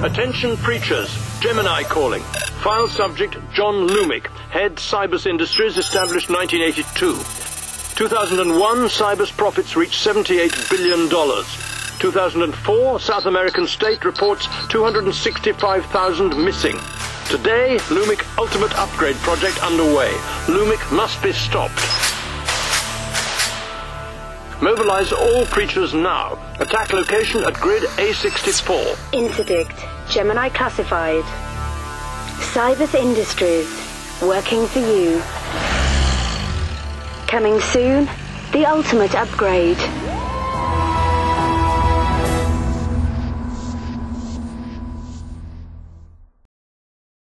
Attention preachers, Gemini calling. File subject John Lumick, head Cybers Industries, established 1982. 2001, Cybers profits reached $78 billion. 2004, South American state reports 265,000 missing. Today, Lumick Ultimate Upgrade project underway. Lumick must be stopped. Mobilize all preachers now. Attack location at grid A64. Interdict. Gemini classified. Cybers Industries. Working for you. Coming soon, the ultimate upgrade.